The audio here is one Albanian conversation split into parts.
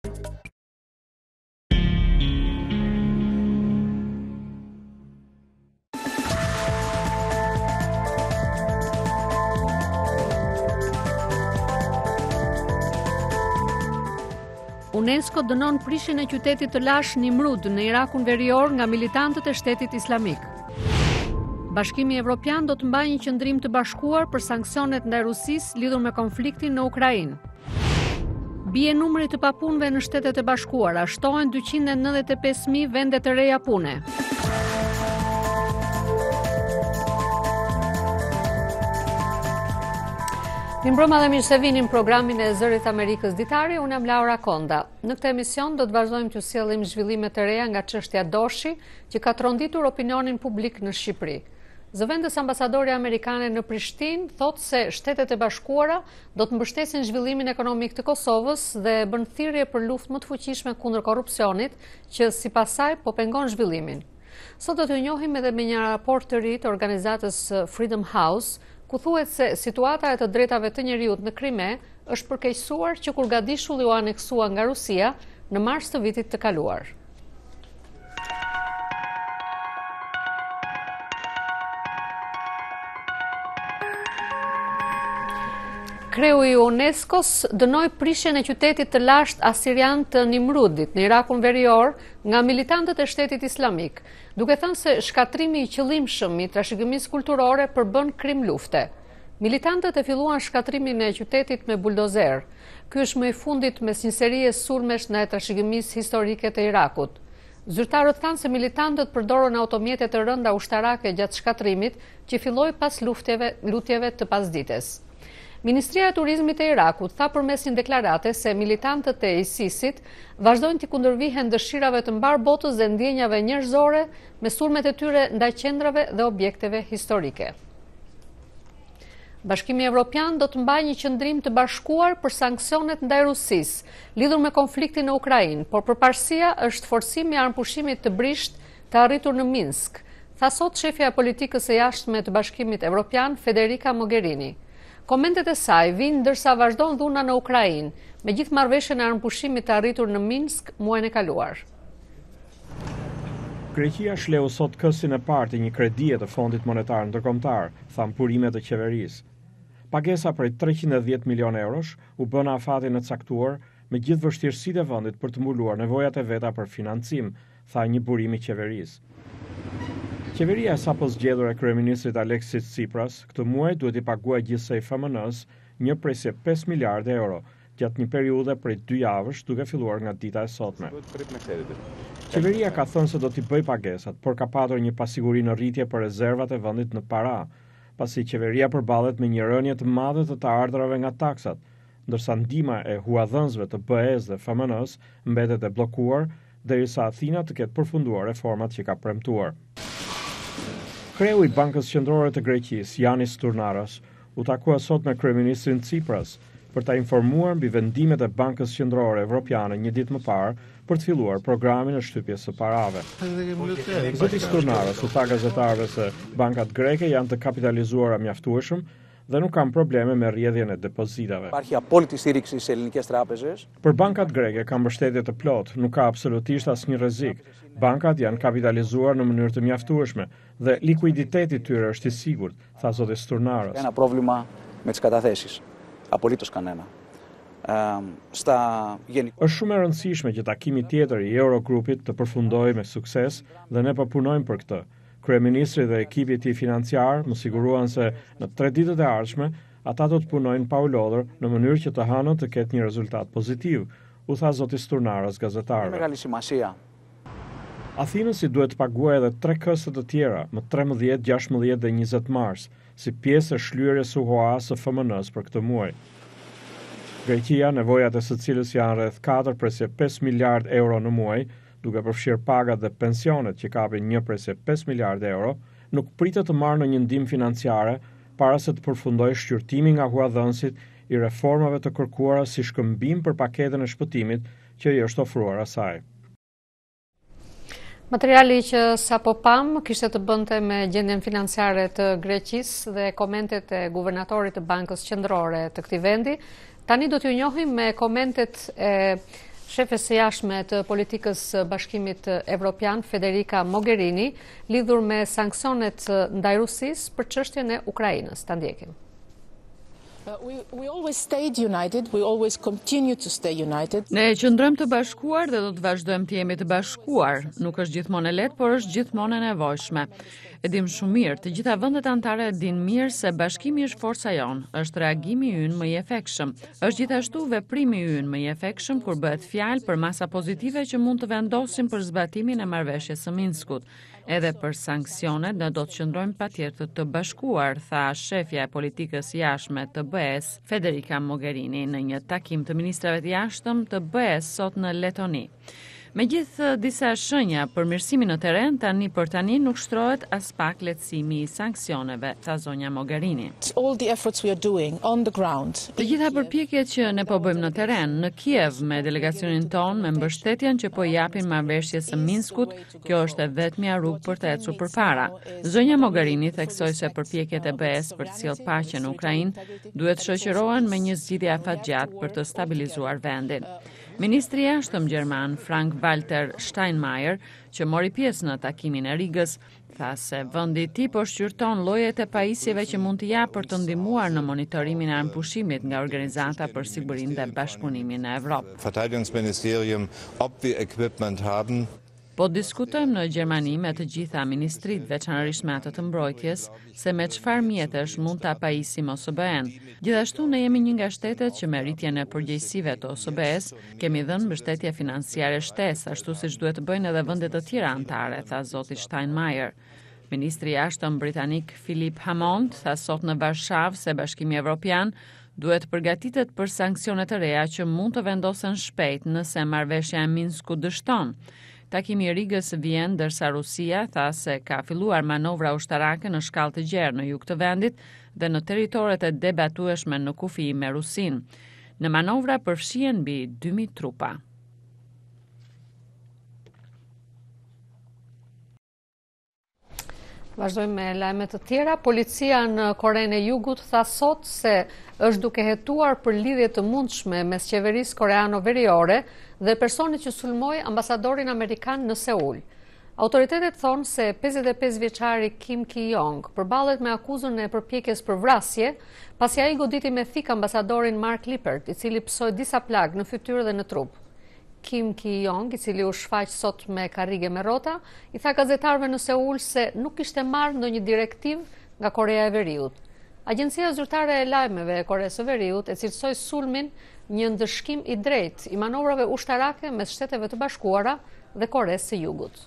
UNESCO dënon prishjen e qytetit të lash Nimrud në Irakun Verior nga militantët e Shtetit Islamik. Bashkimi Evropian do të mbajë një qendrim të bashkuar për sanksionet ndaj Rusisë lidhur me konfliktin në Ukrainë. Bie numri të papunëve në Shtetet e Bashkuara, shtohen 295.000 vende të reja pune. Mirëmbrëma dhe mirë se vini në programin e Zërit Amerikës Ditare, unë jam Laura Konda. Në këtë emision do të vazhdojmë të sjellim zhvillime të reja nga çështja Doshi, që ka tronditur opinionin publik në Shqipëri. Zëvendës ambasadori amerikane në Prishtinë thotë se Shtetet e Bashkuara do të mbështesin zhvillimin ekonomik të Kosovës dhe bën thirrje për luftë më të fuqishme kundër korrupsionit, që sipas saj po pengon zhvillimin. Sot do të njohim edhe me një raport të ri të organizatës Freedom House, ku thuhet se situata e të drejtave të njerëzit në Krime është përkeqësuar që kur Gadishulli u aneksua nga Rusia në mars të vitit të kaluar. Kreu i UNESCO-s dënoi prishjen e qytetit të lashtë asirian të Nimrudit në Irakun Verior nga militantët e Shtetit Islamik, duke thënë se shkatrimi i qëllimshëm i trashëgimisë kulturore përbën krim lufte. Militantët e filluan shkatrimin e qytetit me buldozer. Ky është më i fundit mes një serie sulmesh ndaj trashëgimisë historike të Irakut. Zyrtarët thanë se militantët përdorën automjete të rënda ushtarake gjatë shkatrimit, që filloi pas lutjeve të pasdites. Ministria e Turizmit e Irakut tha përmes një deklarate se militantët e ISIS-it vazhdojnë të kundërvihen dëshirave të mbar botës dhe ndjenjave njerëzore me sulmet e tyre ndaj qendrave dhe objekteve historike. Bashkimi Evropian do të mbajë një qendrim të bashkuar për sanksionet ndaj Rusisë, lidhur me konfliktin në Ukrainë, por përparësia është forcimi i armëpushimit të brisht të arritur në Minsk, tha sot shefja e politikës së jashtme të Bashkimit Evropian, Federica Mogherini. Komentet e saj vinë ndërsa vazhdon dhuna në Ukrainë, me gjithë marrëveshjen e armëpushimit të arritur në Minsk muajin e kaluar. Greqia shleu sot kësin e parë të një kredie të Fondit Monetar Ndërkombëtar, than burimet e qeverisë. Pagesa prej 310 milion eurosh u bën afatin e caktuar me gjithë vështirësitë e vendit për të mbuluar nevojat e veta për financim, tha një burim i qeverisë. Qeveria e sapo zgjedhur e kryeministrit Aleksis Tsipras këtë muaj duhet i paguajë gjithsej FMN-s 1.5 miliardë euro gjatë një periudhe prej 2 javësh, duke filluar nga dita e sotme. Qeveria ka thënë se do t'i bëjë pagesat, por ka patur një pasiguri në rritje për rezervat e vendit në para, pasi qeveria përballet me një rënje të madhe të ardhurave nga taksat, ndërsa ndihma e huadhënësve të BE-s dhe FMN-s mbetet e bllokuar derisa Athina të ketë përfunduar reformat që ka premtuar. Kreu i Bankës Qendrore të Greqisë, Yanis Turnaras, u takua sot me kryeministrin Tsipras për ta informuar mbi vendimet e Bankës Qendrore Evropiane një ditë më parë për të filluar programin e shtypjes së parave. Zoti Turnaras u tha gazetarëve se bankat greke janë të kapitalizuara mjaftueshëm dhe nuk kanë probleme me rrjedhjen e depozitave. Për bankat greke ka mbështetje të plotë, nuk ka absolutisht asnjë rrezik. Bankat janë kapitalizuar në mënyrë të mjaftueshme dhe likuiditeti i tyre është i sigurt, tha zoti Turnaras. Ένα πρόβλημα με τις καταθέσεις. Απολύτως κανένα. Është shumë e rëndësishme që takimi tjetër i Eurogrupit të përfundojë me sukses dhe ne po punojmë për këtë. Kryeministri dhe ekipi i tij financiar më siguruan se në 3 ditët e ardhshme ata do të punojnë pa u lodhur në mënyrë që të hënën të ketë një rezultat pozitiv, u tha zoti Turnaras gazetarëve. Athinës i duhet të paguajë edhe 3 këste të tjera, më 13, 16 dhe 20 mars, si pjesë e shlyerjes UHA së FMN-s për këtë muaj. Greqia, nevojat e së cilës janë rreth 4.5 miliard euro në muaj, duke përfshirë pagat dhe pensionet që kapin 1.5 miliard euro, nuk pritet të marrë në një ndihmë financiare para se të përfundojë shqyrtimi nga huadhënësit i reformave të kërkuara si shkëmbim për paketën e shpëtimit që i është ofruar asaj. Materiali që sapo pam kishte të bënte me gjendjen financiare të Greqisë dhe komentet e guvernatorit të Bankës Qendrore të këtij vendi. Tani do t'ju njohim me komentet e Shefes së jashtme të politikës së Bashkimit Evropian, Federica Mogherini, lidhur me sanksionet ndaj Rusisë për çështjen e Ukrainës. Ta ndjekim. We always stayed united, we always continue to stay united. Ne qëndrojmë të bashkuar dhe do të vazhdojmë të jemi të bashkuar. Nuk është gjithmonë e lehtë, por është gjithmonë e nevojshme. E dim shumë mirë, të gjitha vendet anëtare dinë mirë se bashkimi është forca jonë, është reagimi ynë më i efektshëm. Është gjithashtu veprimi ynë më i efektshëm kur bëhet fjalë për masa pozitive që mund të vendosim për zbatimin e marrëveshjes së Minskut. Edhe për sanksionet ne do të qëndrojmë patjetër të bashkuar, tha shefja e politikës jashtme të BE-s, Federica Mogherini, në një takim të ministrave të jashtëm të BE-s sot në Letoni. Megjithë disa shenja për mirësimin në terren, tani për tani nuk shtrohet as pak lehtësimi i sanksioneve, tha zonja Mogherini. All the efforts we are doing on the ground. Të gjitha përpjekjet që ne po bëjmë në terren, në Kiev me delegacionin ton, me mbështetjen që po japin marrëveshjes së Minskut, kjo është e vetmja rrugë për të ecur përpara. Zonja Mogherini theksoi se përpjekjet e BE-s për të sjellë paqe në Ukrainë duhet shoqërohen me një zgjidhje afatgjatë për të stabilizuar vendin. Ministri i jashtëm gjerman Frank-Walter Steinmeier, që mori pjesë në takimin e Rigës, tha se vendi i tij po shqyrton llojet e pajisjeve që mund të japë për të ndihmuar në monitorimin e armëpushimit nga Organizata për Sigurinë dhe Bashkëpunimin në Evropë. Verteidigungsministerium, ob wir equipment haben. Po diskutojmë në Gjermani me të gjitha ministrit, veçanërisht me ato të mbrojtjes, se me çfarë mjetesh mund ta pajisim OSBE-n. Gjithashtu ne jemi një nga shtetet që me rritjen e përgjegjësive të OSBE-s kemi dhënë mbështetje financiare shtesë, ashtu siç duhet të bëjnë edhe vendet të tjera anëtare, tha zoti Steinmeier. Ministri i jashtëm britanik Philip Hammond tha sot në Varshavë se Bashkimi Evropian duhet përgatitet për sanksione të reja që mund të vendosen shpejt nëse marrëveshja e Minskut dështon. Takimi i Rigës vjen ndërsa Rusia tha se ka filluar manovra ushtarake në shkallë të gjerë në jug të vendit dhe në territoret e debatueshme në kufi me Rusinë. Në manovra përfshihen mbi 2000 trupa. Vazhdojmë me lajme të tjera. Policia në Korenë e Jugut tha sot se është duke hetuar për lidhje të mundshme mes qeverisë koreano-veriore dhe personit që sulmoi ambasadorin amerikan në Seul. Autoritetet thonë se 55 vjeçari Kim Ki-yong përballet me akuzën e përpjekjes për vrasje, pasi ai goditi me thik ambasadorin Mark Lippert, i cili psoi disa plagë në fytyrë dhe në trup. Kim Ki-yong, i cili u shfaq sot me karrige me rrota, i tha gazetarëve në Seul se nuk kishte marrë ndonjë direktivë nga Korea e Veriut. Agjencia Zyrtare e Lajmeve e Koresë së Veriut e cilësoi sulmin një ndëshkim i drejtë i manovrave ushtarake mes Shteteve të Bashkuara dhe Koresë së Jugut.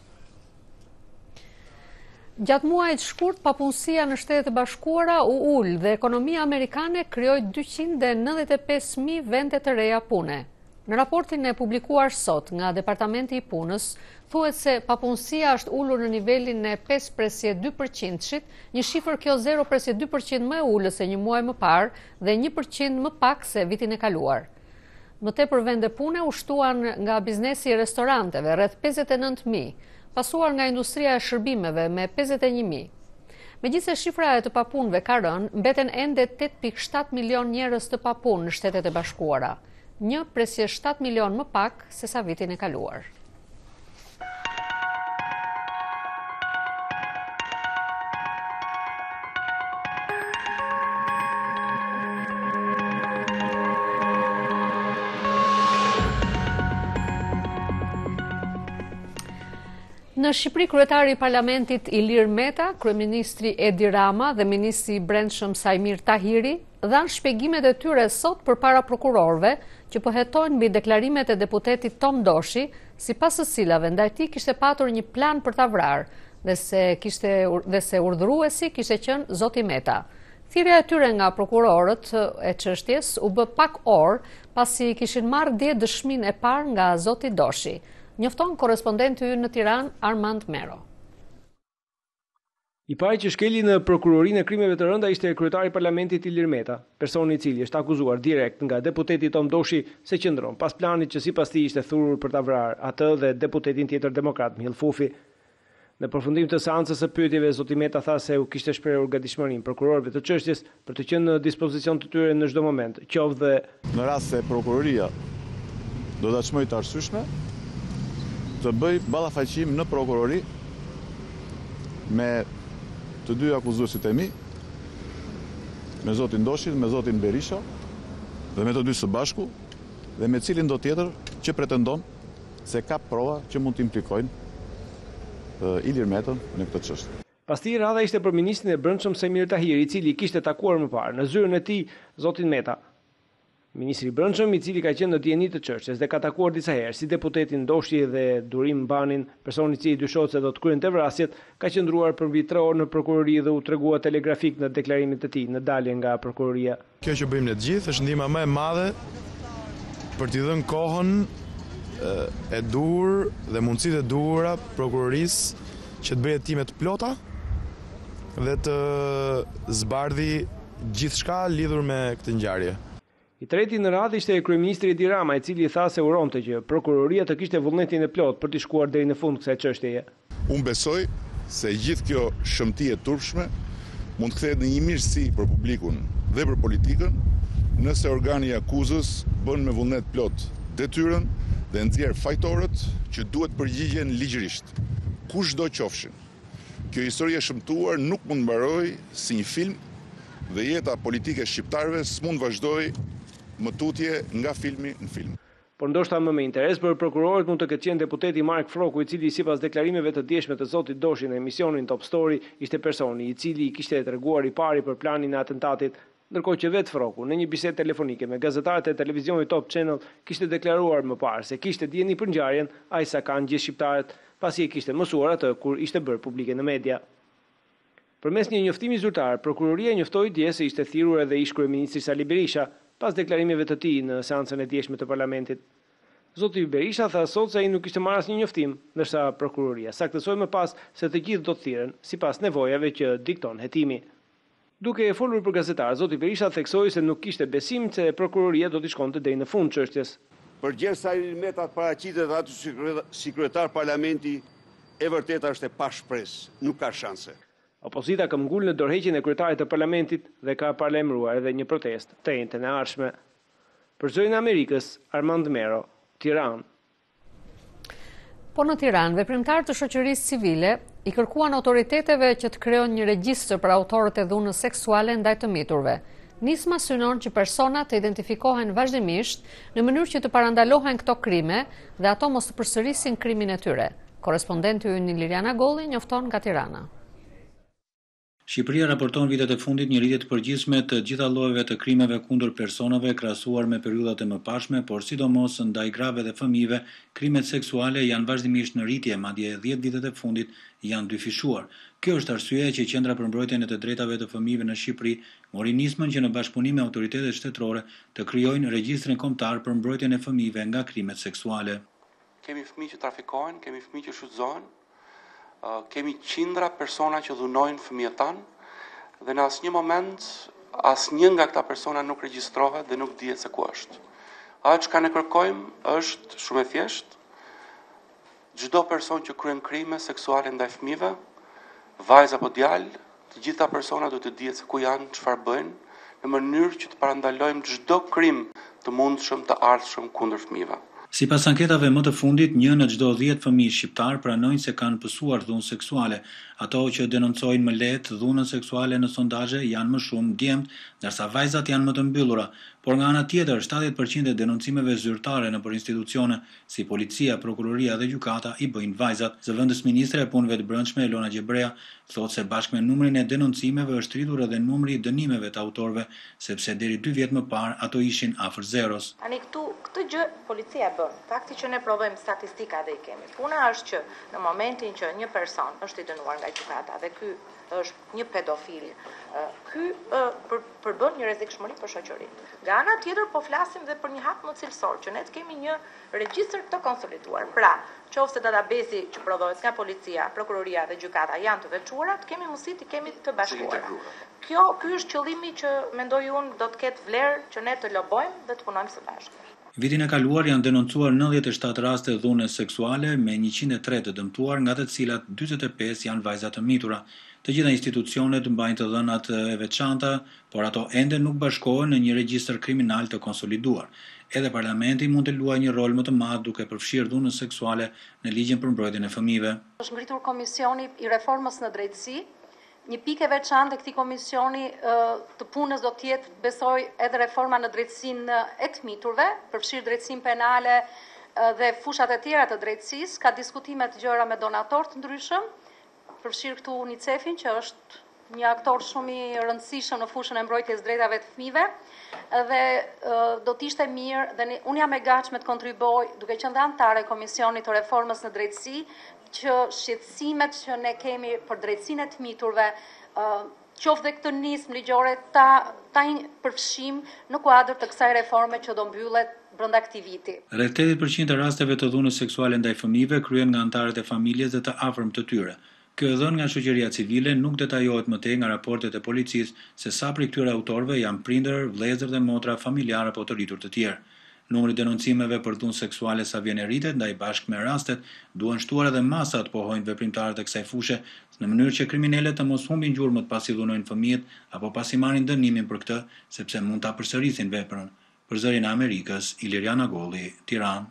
Gjatë muajit shkurt, papunësia në Shtetet e Bashkuara u ul dhe ekonomia amerikane krijoi 295.000 vende të reja pune. Në raportin e publikuar sot nga Departamenti i Punës, thuhet se papunësia është ulur në nivelin e 5.2%, një shifër kjo 0.2% më e ulës se një muaj më parë dhe 1% më pak se vitin e kaluar. Më tepër vende pune u shtuan nga biznesi i restoranteve, rreth 59.000, pasuar nga industria e shërbimeve me 51.000. Megjithse shifra e të papunëve ka rënë, mbeten ende 8.7 milion njerëz të papunë në Shtetet e Bashkuara, 1.7 milion më pak se sa vitin e kaluar. Në Shqipëri, kryetari i Parlamentit Ilir Meta, kryeministri Edi Rama dhe ministri i Brendshëm Sajmir Tahiri dhanë shpjegimet e tyre sot përpara prokurorëve që po hetojnë mbi deklarimet e deputetit Tom Doshi, sipas së cilave ndaj tij kishte patur një plan për ta vrarë dhe se urdhëruesi kishte qenë zoti Meta. Thirrja e tyre nga prokurorët e çështjes u bë pak orë pasi kishin marrë dje dëshminë e parë nga zoti Doshi. Njofton korrespondenti ynë në Tiranë, Armand Mero. I pari që shkeli në prokurorinë e krimeve të rënda ishte kryetari i Parlamentit Ilir Meta, personi i cili është akuzuar direkt nga deputeti Tom Doshi se qëndron pas planit që sipas tij ishte thurur për ta vrarë atë dhe deputetin tjetër demokrat Mill Fufi. Në përfundim të seancës së pyetjeve, zoti Meta tha se u kishte shprehur gatishmërinë prokurorëve të çështjes për të qenë në dispozicion të tyre në çdo moment, qoftë dhe në rast se prokuroria do ta çmoj të arsyeshme të bëj ballafaqim në prokurori me të dy akuzuesit e mi, me zotin Ndoshin, me zotin Berisha dhe me të dy së bashku dhe me cilin do tjetër që pretendon se ka prova që mund të implikojnë Ilir Metën në këtë çështje. Pasti radha ishte për ministrin e Brendshëm Semir Tahiri, i cili kishte takuar më parë në zyrën e tij zotin Meta. Ministri i Brendshëm, i cili ka qenë në dieni të çështjes dhe ka takuar disa herë si deputetin Ndoshi dhe Durim Banin, personi i cili dyshohet se do të kryente vrasjet, ka qëndruar për mbi 3 orë në prokurori dhe u tregua telegrafik në deklarimin e tij në dalje nga prokuroria. Kjo që bëjmë ne të gjithë është ndihma më e madhe për t'i dhënë kohën e dur dhe mundësitë e duhura prokurorisë që të bëjë time të plota dhe të zbardhi gjithçka lidhur me këtë ngjarje. I treti në radhë ishte kryeministri Edi Rama, i cili tha se uronte që prokuroria të kishte vullnetin e plot për të shkuar deri në fund kësaj çështjeje. Unë besoj se gjithë kjo shëmtie e turpshme mund të kthehet në një mirësi për publikun dhe për politikën nëse organi i akuzës bën me vullnet plot detyrën dhe nxjerr fajtorët që duhet përgjigjen ligjërisht. Kushdo qofshin. Kjo histori e shëmtuar nuk mund mbaroj si një film dhe jeta politike shqiptarëve s'mund vazhdoj më tutje nga filmi në film. Por ndoshta më me interes për prokurorët mund të ketë qenë deputeti Mark Froku, i cili sipas deklarimeve të dieshme të zotit Doshi në emisionin Top Story ishte personi i cili i kishte treguar i pari për planin e atentatit, ndërkohë që vetë Froku në një bisedë telefonike me gazetarët e televizionit Top Channel kishte deklaruar më parë se kishte dieni për ngjarjen aq sa kanë gjithë shqiptarët, pasi e kishte mësuar atë kur ishte bërë publike në media. Përmes një njoftimi zyrtar, prokuroria njoftoi dje se ishte thirrur edhe ish kryeministri Sali Berisha pas deklarimeve të tij në seancën e dieshme të parlamentit. Zoti Berisha tha sot se ai nuk kishte marrë asnjë njoftim, ndërsa prokuroria saktësoi më pas se të gjithë do të thirren sipas nevojave që dikton hetimi. Duke e folur për gazetarë, zoti Berisha theksoi se nuk kishte besim se prokuroria do të shkonte deri në fund çështjes. Përgjegjësa i Metat paraqitet aty si kryetar parlamenti e vërteta është e pashpresë, nuk ka shanse. Opozita ka ngulur në dorëheqjen e kryetarit të parlamentit dhe ka paralajmëruar edhe një protestë të njëjtën e ardhshme. Për Zërin e Amerikës, Armand Mero, Tiranë. Po në Tiranë, veprimtarët të shoqërisë civile i kërkuan autoriteteve që të krijojnë një regjistër për autorët e dhunës seksuale ndaj të miturve. Nisma synon që personat të identifikohen vazhdimisht në mënyrë që të parandalohen këto krime dhe ato mos të përsërisin krimin e tyre. Korrespondenti ynë Liliana Golli njofton nga Tirana. Shqipëria raporton vitet e fundit një rritje të përgjithshme të gjitha llojeve të krimeve kundër personave krahasuar me periudhat e mëparshme, por sidomos ndaj grave dhe fëmijëve, krimet seksuale janë vazhdimisht në rritje, madje 10 vitet e fundit janë dyfishuar. Kjo është arsyeja që Qendra për mbrojtjen e të drejtave të fëmijëve në Shqipëri mori nismën që në bashkëpunim me autoritetet shtetërore të krijojnë regjistrin kombëtar për mbrojtjen e fëmijëve nga krimet seksuale. Kemi fëmijë që trafikohen, kemi fëmijë që shfrytëzohen, kemi qindra persona që dhunojnë fëmijët tanë dhe në asnjë moment asnjë nga këta persona nuk regjistrohet dhe nuk dihet se ku është. Ajo çka ne kërkojmë është shumë e thjeshtë. Çdo person që kryen krime seksuale ndaj fëmijëve, vajzë apo djalë, të gjitha persona duhet të dihet se ku janë, çfarë bëjnë, në mënyrë që të parandalojmë çdo krim të mundshëm të ardhshëm kundër fëmijëve. Sipas anketave më të fundit, 1 në çdo 10 fëmijë shqiptar pranojnë se kanë pësuar dhunë seksuale. Ato që denoncojnë më lehtë dhunën seksuale në sondazhe janë më shumë djemtë, ndërsa vajzat janë më të mbyllura. Por nga ana tjetër, 70% e denoncimeve zyrtare nëpër institucione si policia, prokuroria dhe gjykata i bëjnë vajzat. Zëvendës ministre e punëve të brendshme Elona Gjebrea thotë se bashkë me numrin e denoncimeve është rritur edhe numri i dënimeve të autorëve, sepse deri 2 vjet më parë ato ishin afër zeros. Ani këtë gjë policia bën. Fakti që ne provojmë statistika dhe i kemi. Puna është që në momentin që një person është i dënuar nga gjykata dhe ky është një pedofil, ky përbën një rrezikshmëri për shoqërinë. Nga ana tjetër po flasim dhe për një hap më cilësor, që ne të kemi një regjistër të konsoliduar. Pra, qoftë databasi që prodhohet nga policia, prokuroria dhe gjykata janë të veçuara, të kemi mundësi të kemi të bashkuara. Ky është qëllimi që mendoj unë do të ketë vlerë që ne të lobojmë dhe të punojmë së bashku. Vitin e kaluar janë denoncuar 97 raste dhune seksuale me 103 të dëmtuar, nga të cilat 45 janë vajza të mitura. Të gjitha institucionet mbajnë të dhënat e veçanta, por ato ende nuk bashkohen në një regjistër kriminal të konsoliduar. Edhe parlamenti mund të luajë një rol më të madh duke përfshirë dhunën seksuale në ligjin për mbrojtjen e fëmijëve. Është ngritur komisioni i reformës në drejtësi. Një pikë e veçantë e këtij komisioni të punës do të jetë, besoj, edhe reforma në drejtësinë e të miturve, përfshirë drejtësinë penale dhe fushat e tjera të drejtësisë. Ka diskutime të gjëra me donatorë të ndryshëm, përfshirë këtu UNICEF-in, që është një aktor shumë i rëndësishëm në fushën e mbrojtjes drejtave të fëmijëve, dhe do të ishte mirë dhe unë jam e gatshme të kontribuoj, duke qenë anëtare e Komisionit të Reformës në Drejtësi, që shqetësimet që ne kemi për drejtësinë e të miturve, qoftë dhe këtë nismë ligjore ta përfshim në kuadër të kësaj reforme që do mbyllet brenda këtij viti. Rreth 80% e rasteve të dhunës seksuale ndaj fëmijëve kryhen nga anëtarët e familjes dhe të afërm të tyre. Kjo e dhënë nga shoqëria civile nuk detajohet më tej nga raportet e policisë se sa prej këtyre autorëve janë prindër, vëllezër dhe motra, familjarë apo të rritur të tjerë. Numri i denoncimeve për dhunë seksuale sa vjen e rritet, ndaj bashkë me rastet, duhen shtuar edhe masa të pohojnë veprimtarët e kësaj fushë, në mënyrë që kriminalët të mos humbin gjurmët pasi dhunojnë fëmijët apo pasi marrin dënimin për këtë, sepse mund ta përsërisin veprën. Për Zërin e Amerikës, Iliriana Golli, Tiranë.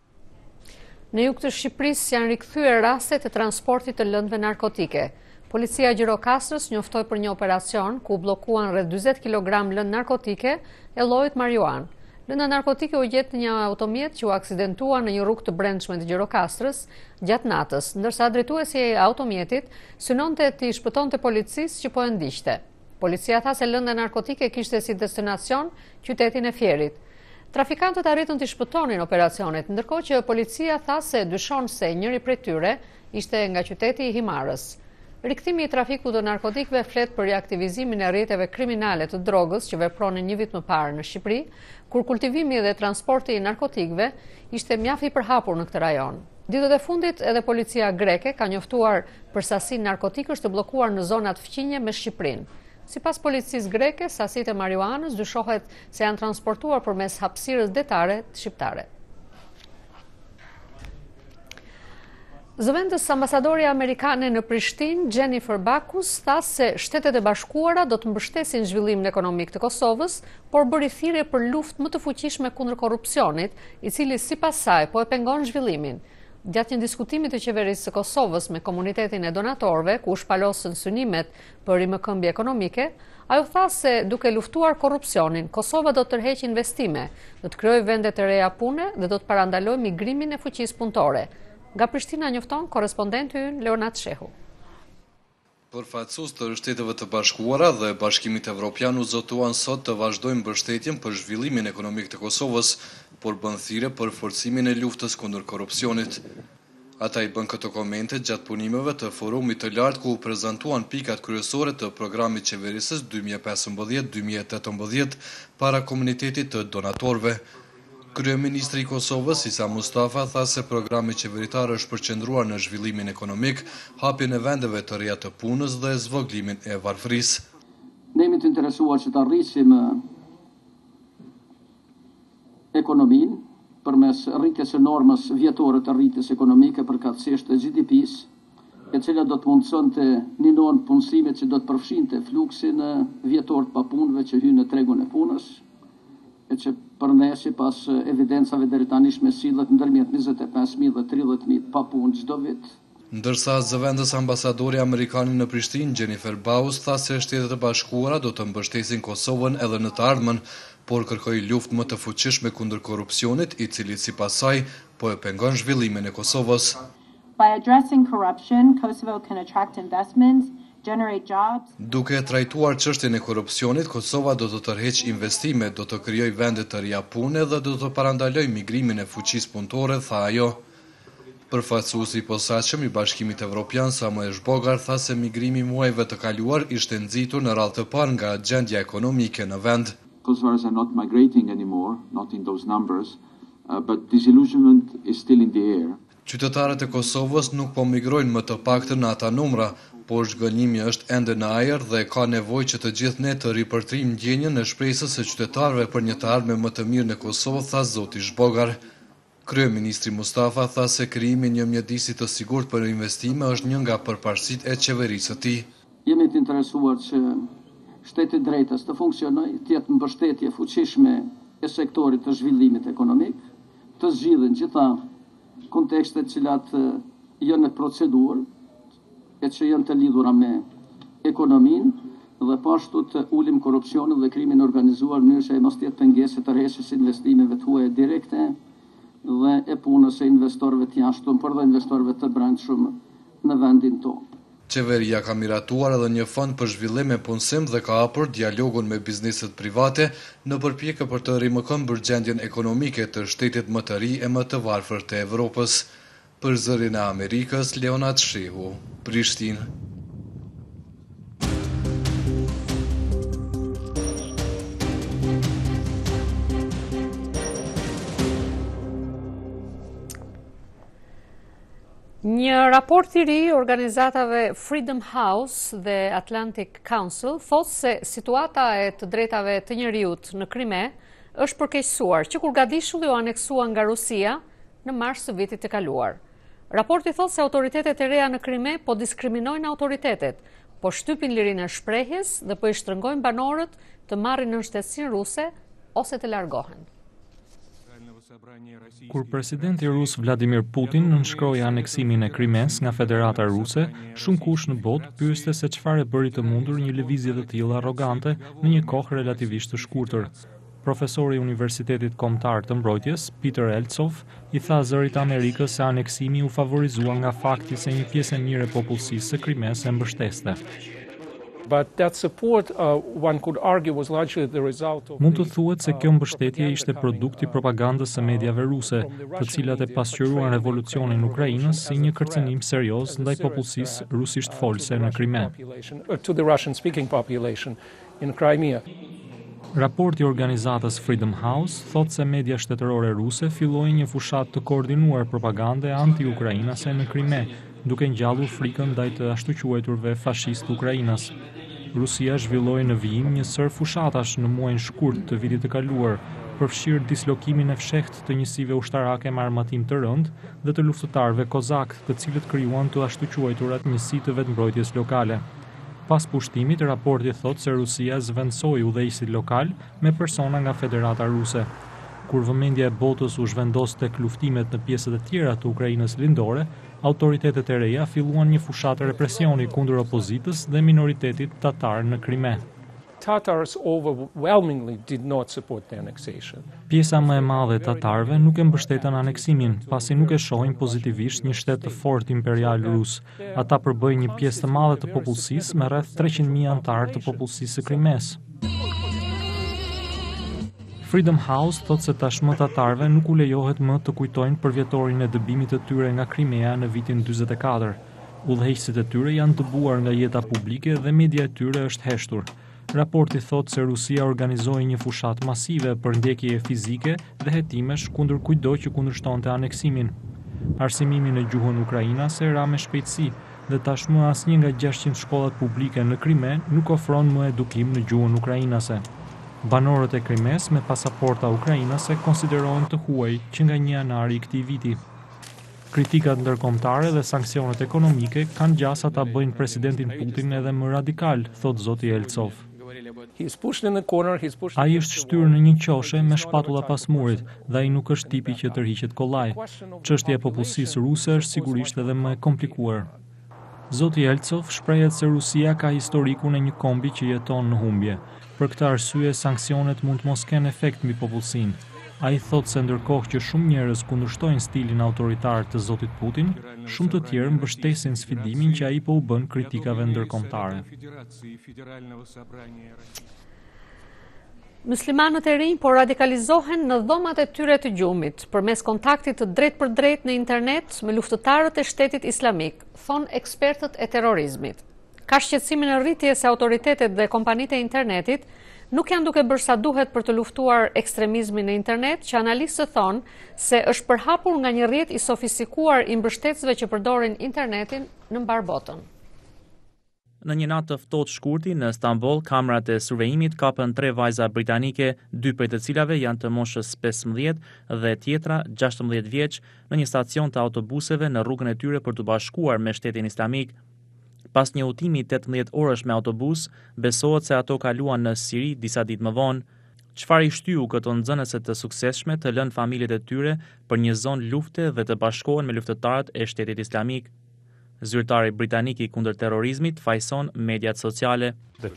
Në jug të Shqipërisë janë rikthyer rastet e transportit të lëndëve narkotike. Policia e Gjirokastrës njoftoi për një operacion ku bllokuan rreth 40 kg lëndë narkotike e llojit marijuan. Lënda narkotike u gjet në një automjet që u aksidentua në një rrugë të brendshme të Gjirokastrës gjatë natës, ndërsa drejtuesi i automjetit synonte të shpëtonte policisë që po e ndiqte. Policia tha se lënda narkotike kishte si destinacion qytetin e Fierit. Trafikantët arritën të shpëtonin operacionet, ndërkohë që policia tha se dyshon se njëri prej tyre ishte nga qyteti i Himarës. Rikthimi i trafikut të narkotikëve flet për reaktivizimin e rrjeteve kriminale të drogës që vepronin një vit më parë në Shqipëri, kur kultivimi dhe transporti i narkotikëve ishte mjaft i përhapur në këtë rajon. Ditët e fundit edhe policia greke ka njoftuar për sasinë narkotikësh të bllokuar në zonat fqinje me Shqipërinë. Sipas policisë greke, sasitë e marijuanës dyshohet se janë transportuar përmes hapësirës detare të shqiptare. Zëvendës ambasadorja amerikane në Prishtinë, Jennifer Backus, tha se Shtetet e Bashkuara do të mbështesin zhvillimin ekonomik të Kosovës, por bëri thirrje për luftë më të fuqishme kundër korrupsionit, i cili sipas saj po e pengon zhvillimin. Gjatë një diskutimi të qeverisë së Kosovës me komunitetin e donatorëve, ku u shpalosën synimet për rimëkëmbje ekonomike, ajo tha se duke luftuar korrupsionin, Kosova do të tërheqë investime, do të krijojë vende të reja pune dhe do të parandalojë migrimin e fuqisë punëtore. Nga Prishtina njofton korrespondenti ynë Leonat Shehu. Përfaqësues të Shteteve të Bashkuara dhe Bashkimit Evropian u zotuan sot të vazhdojnë mbështetjen për zhvillimin ekonomik të Kosovës, por bën thirrje për forcimin e luftës kundër korrupsionit. Ata i bën këto komente gjatë punimeve të forumit të lartë ku u prezantuan pikat kryesore të programit qeverisës 2015-2018 para komunitetit të donatorëve. Kryeministri i Kosovës, Isa Mustafa, tha se programi qeveritar është përqendruar në zhvillimin ekonomik, hapjen e vendeve të reja të punës dhe zvogëlimin e varfërisë. Ne jemi të interesuar që të arrisim ekonominë përmes rritjes së normës vjetore të rritjes ekonomike përkatësisht të GDP-s, e cila do të mundësonte ninohen punësimet që do të përfshinte fluksin vjetor të papunëve që hynë në tregun e punës, e që për ne sipas evidencave deri tani sillet ndërmjet 25.000 dhe 30.000 papunë çdo vit. Ndërsa zëvendës ambasadori amerikanë në Prishtinë, Jennifer Backus, tha se Shtetet e Bashkuara do të mbështesin Kosovën edhe në të ardhmen, por kërkoi luftë më të fuqishme kundër korrupsionit, i cili sipas saj po e pengon zhvillimin e Kosovës. By addressing corruption, Kosovo can attract investments, generate jobs. Duke trajtuar çështjen e korrupsionit, Kosova do të tërheqë investime, do të krijojë vende të reja pune dhe do të parandalojë migrimin e fuqisë punëtore, tha ajo. Përfaqësuesi i posaçëm i Bashkimit Evropian, Samuel Zbogar, tha se migrimi muajve të kaluar ishte nxitur në radhë të parë nga gjendja ekonomike në vend. Kosovars are not migrating anymore, not in those numbers, but disillusionment is still in the air. Qytetarët e Kosovës nuk po migrojnë më të paktën në ata numra, por zhgënjimi është ende në ajër dhe ka nevojë që të gjithë ne të ripërtrim ndjenjën e shpresës së qytetarëve për një të ardhme më të mirë në Kosovë, tha zoti Zbogar. Kryeministri Mustafa tha se krijimi i një mjedisi të sigurt për investime është një nga përparësitë e qeverisë së tij. Jemi të interesuar që shteti drejtës të funksionojë, të jetë mbështetje fuqishme e sektorit të zhvillimit ekonomik, të zgjidhen gjitha kontekstet cilat janë në procedurë e që janë të lidhura me ekonominë dhe pashtu të ulim korrupsionin dhe krimin organizuar në mënyrë që mos të jetë pengesë të rreshjes së investimeve të huaja direkte dhe e punës së investorëve të jashtëm, por dhe investorëve të brendshëm në vendin tonë. Qeveria ka miratuar edhe një fond për zhvillim e punësim dhe ka hapur dialogun me bizneset private në përpjekje për të rimëkëmbër gjendjen ekonomike të shtetit më të ri e më të varfër të Evropës. Për Zërin e Amerikës, Leonard Shehu, Prishtinë. Një raport i ri organizatave Freedom House dhe Atlantic Council thot se situata e të drejtave të njerëzit në Krime është përkeqësuar që kur Gadishulli u aneksua nga Rusia në mars të vitit të kaluar. Raporti thot se autoritetet e reja në Krime po diskriminojnë autoritetet, po shtypin lirinë e shprehjes dhe po i shtrëngojnë banorët të marrin nënshtetësinë ruse ose të largohen. Kur presidenti rus Vladimir Putin nënshkroi aneksimin e Krimes nga Federata Ruse, shumë kush në botë pyeste se çfarë bëri të mundur një lëvizje të tillë arrogante në një kohë relativisht të shkurtër. Profesori i Universitetit Kombëtar të Mbrojtjes, Peter Eltsov, i tha Zërit të Amerikës se aneksimi u favorizua nga fakti se një pjesë e mirë e popullsisë së Krimes e mbështeste. But that support, one could argue, was largely the result of... Mund të thuhet se kjo mbështetje ishte produkt i propagandës së mediave ruse, të cilat e pasqyruan revolucionin Ukrainës si një kërcënim serioz ndaj popullsisë rusisht folse në Krime. To the Russian-speaking population in Crimea. Raporti i organizatës Freedom House thot se media shtetërore ruse filloi një fushat të koordinuar propagande anti-ukrainase në Krime, duke ngjallur frikën ndaj të ashtu quajturve fashist Ukrainas. Rusia zhvilloi në vijim një sër fushatash në muajin shkurt të vitit të kaluar, përfshirë dislokimin e fshehtë të njësive ushtarake me armatim të rëndë dhe të luftëtarëve kozak, të cilët krijuan të ashtu quajturat njësi të vetmbrojtjes lokale. Pas pushtimit, raporti thot se Rusia zvendsoi udhëheqësit lokal me persona nga Federata Ruse. Kur vëmendja e botës u zhvendos tek luftimet në pjesët e tjera të Ukrainës lindore, autoritetet e reja filluan një fushatë represioni kundër opozitës dhe minoritetit tatar në Krime. Tatars overwhelmingly did not support the annexation. Pjesa më e madhe e tatarëve nuk e mbështetën aneksimin, pasi nuk e shohin pozitivisht një shtet të fortë imperial rus. Ata përbëjnë një pjesë të madhe të popullsisë me rreth 300.000 anëtarë të popullsisë së Krimes. Freedom House thot se tashmë tatarëve nuk u lejohet më të kujtojnë për vjetorin e dëbimit të tyre nga Krimea në vitin 44. Udhëheqësit e tyre janë dëbuar nga jeta publike dhe media e tyre është heshtur. Raporti thot se Rusia organizoi një fushat masive për ndjekje fizike dhe hetimesh kundër kujdo që kundërshtonte aneksimin. Arsimimi në gjuhën ukrainase ra me shpejtësi dhe tashmë asnjë nga 600 shkollat publike në Krime nuk ofron më edukim në gjuhën ukrainase. Banorët e Krimes me pasaporta ukrainase konsiderohen të huaj që nga 1 janari i këtij viti. Kritikat ndërkombëtare dhe sanksionet ekonomike kanë gjasa ta bëjnë presidentin Putin edhe më radikal, thot zoti Eltsov. Ai është shtyrë në një qoshe me shpatulla pas murit dhe ai nuk është tipi që tërhiqet kollaj. Çështja e popullsisë ruse është sigurisht edhe më e komplikuar. Zoti Eltsov shprehet se Rusia ka historikun e një kombi që jeton në humbje. Për këtë arsye, sanksionet mund të mos kenë efekt mbi popullsinë. Ai thot se ndërkohë që shumë njerëz kundërshtojnë stilin autoritar të zotit Putin, shumë të tjerë mbështesin sfidimin që ai po u bën kritikave ndërkombëtare. Muslimanët e rinj po radikalizohen në dhomat e tyre të gjumit, përmes kontaktit të drejt për drejt në internet me luftëtarët e shtetit islamik, thon ekspertët e terrorizmit. Ka shqetësimin e rritjes se autoritetet dhe kompanitë e internetit nuk janë duke bërë sa duhet për të luftuar ekstremizmin në internet, që analistët thonë se është përhapur nga një rrjet i sofistikuar i mbështetësve që përdorin internetin në mbar botën. Në një natë të ftohtë shkurti në Stamboll, kamerat e survejimit kapën 3 vajza britanike, 2 prej të cilave janë të moshës 15 dhe tjetra 16 vjeç, në një stacion të autobuseve në rrugën e tyre për të bashkuar me shtetin islamik. Pas një udhëtimi 18 orësh me autobus, besohet se ato kaluan në Siri disa ditë më vonë. Çfarë i shtyu këto nxënëse të suksesshme të lënë familjet e tyre për një zonë lufte dhe të bashkohen me luftëtarët e Shtetit Islamik? Zyrtari britanik i kundër terrorizmit fajson mediat sociale.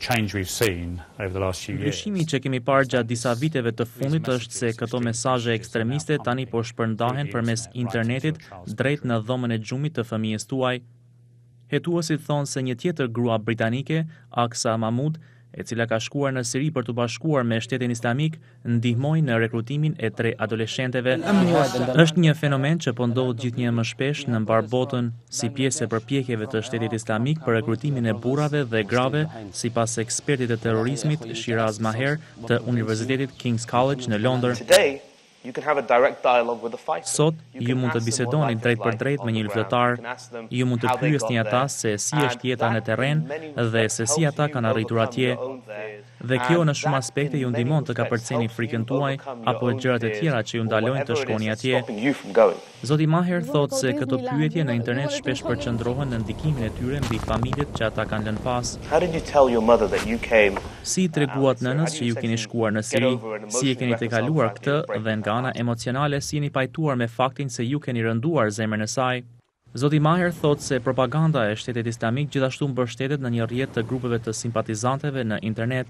Ndryshimi që kemi parë gjatë disa viteve të fundit është se këto mesazhe ekstremiste tani po shpërndahen përmes internetit drejt në dhomën e gjumit të fëmijës tuaj. Hetuesit thonë se një tjetër grua britanike, Aksa Mahmood, e cila ka shkuar në Siri për të bashkuar me Shtetin Islamik, ndihmoi në rekrutimin e 3 adoleshenteve. Është një fenomen që po ndodh gjithnjë më shpesh në mbar botën, si pjesë e përpjekjeve të Shtetit Islamik për rekrutimin e burrave dhe grave, sipas ekspertit të terrorizmit Shiraz Maher të Universitetit King's College në Londër. Sot, ju mund të bisedoni drejt për drejt me një luftëtar, ju mund të pyesni ata se si është jeta në terren dhe se si ata kanë arritur atje. Dhe kjo në shumë aspekte ju ndihmon të kapërceni frikën tuaj apo gjërat e tjera që ju ndalojnë të shkoni atje. Zoti Maher thotë se këto pyetje në internet shpesh përqendrohen në ndikimin e tyre mbi familjet që ata kanë lënë pas. Si i treguat nënës që ju keni shkuar në Siri, si e keni tejkaluar këtë dhe nga ana emocionale si jeni pajtuar me faktin se ju keni rënduar zemrën e saj. Zoti Maher thotë se propaganda e Shtetit Islamik gjithashtu mbështetet në një rrjet të grupeve të simpatizanteve në internet.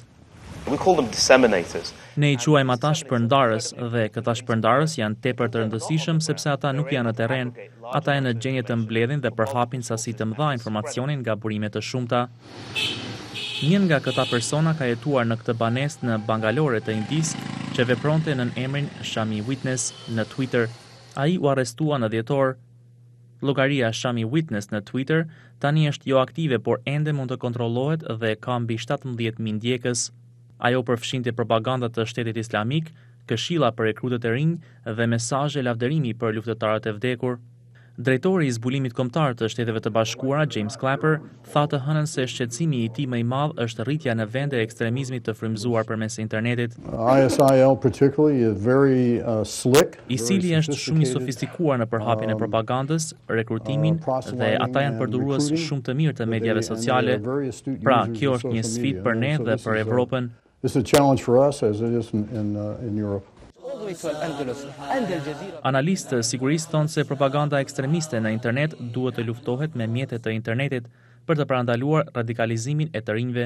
Ne i quajmë ata shpërndarës dhe këta shpërndarës janë tepër të rëndësishëm sepse ata nuk janë në terren, ata janë në gjendje të mbledhin dhe përhapin sasi të mëdha informacionin nga burime të shumta. Një nga këta persona ka jetuar në këtë banesë në Bangalore të Indisë, që vepronte nën emrin Shami Witness në Twitter. Ai u arrestua në dhjetor. Llogaria Shami Witness në Twitter tani është jo aktive, por ende mund të kontrollohet dhe ka mbi 17.000 ndjekës. Ajo përfshinte propaganda të Shtetit Islamik, këshilla për rekrutët e rinj dhe mesazhe lavdërimi për luftëtarët e vdekur. Drejtori i zbulimit kombëtar të Shteteve të Bashkuara, James Clapper, tha të hënën se shqetësimi i tij më i madh është rritja në vende e ekstremizmit të frymëzuar përmes internetit. ISIL është shumë i sofistikuar në përhapjen e propagandës, rekrutimin dhe ata janë përdorues shumë të mirë të mediave sociale. Pra, kjo është një sfidë për ne dhe për Evropën. Analistë sigurisë thonë se propaganda ekstremiste në internet duhet të luftohet me mjetet të internetit për të parandaluar radikalizimin e të rinjve.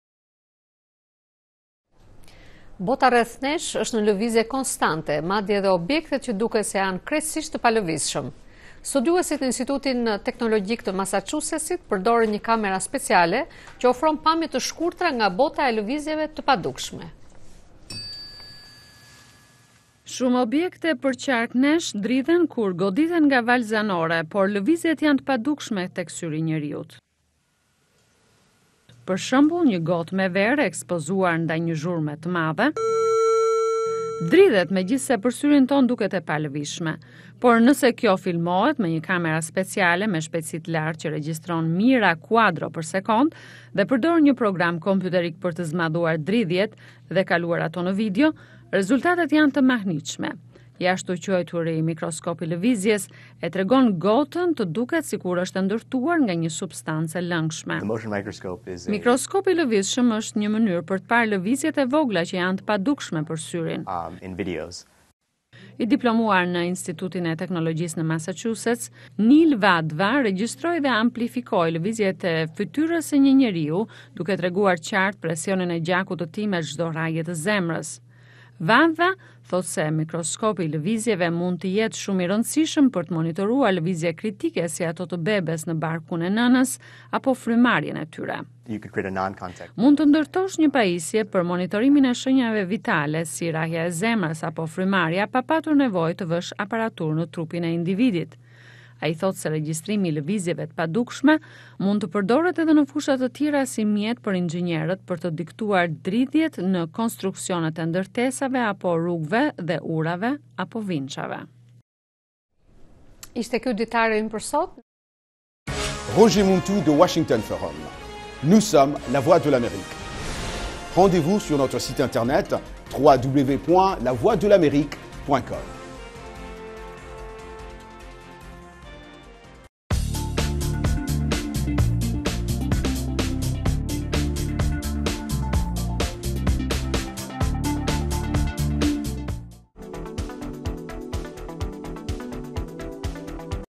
Bota rreth nesh është në lëvizje konstante, madje edhe objektet që duket se janë krejtësisht të palëvizshëm. Studiuesit në Institutin Teknologjik të Massachusettsit përdorin një kamera speciale që ofron pamje të shkurtra nga bota e lëvizjeve të padukshme. Shumë objekte për qark nesh dridhen kur goditen nga valë zanore, por lëvizjet janë të padukshme tek syri njeriut. Për shembull, një gotë me verë ekspozuar ndaj një zhurme të madhe, dridhet megjithse për syrin ton duket e palëvizshme. Por nëse kjo filmohet me një kamera speciale me shpejtësi të lartë që regjistron mijëra kuadro për sekond dhe përdor një program kompjuterik për të zmadhuar dridhjet dhe kaluar ato në video, rezultatet janë të mahnitshme. Jashtu quajturi mikroskopi lëvizjes e tregon gotën të duket sikur është ndërtuar nga një substancë lëngshme. Mikroskopi lëvizshëm është një mënyrë për të parë lëvizjet e vogla që janë të padukshme për syrin. I diplomuar në Institutin e Teknologjisë në Massachusetts, Neil Vadva regjistroi dhe amplifikoi lëvizjet e fytyrës së një njeriu, duke treguar qartë presionin e gjakut të tij me çdo rrajë të zemrës. Vadva thotë se mikroskopi i lëvizjeve mund të jetë shumë i rëndësishëm për të monitoruar lëvizje kritike si ato të bebes në barkun e nënës apo frymarrjen e tyre. Mund të ndërtosh një pajisje për monitorimin e shenjave vitale si rrahja e zemrës apo frymarrja pa patur nevojë të vësh aparatur në trupin e individit. Ai thotë se regjistrimi i lëvizjeve të padukshme mund të përdoret edhe në fusha të tjera si mjet për inxhinierët për të diktuar dridhjet në konstruksionet e ndërtesave apo rrugëve dhe urave apo vinçave. Ishte ky ditari im për sot. Roger Muntu de Washington Forum. Nous sommes la voix de l'Amérique. Rendez-vous sur notre site internet www.lavoixdelamérique.com.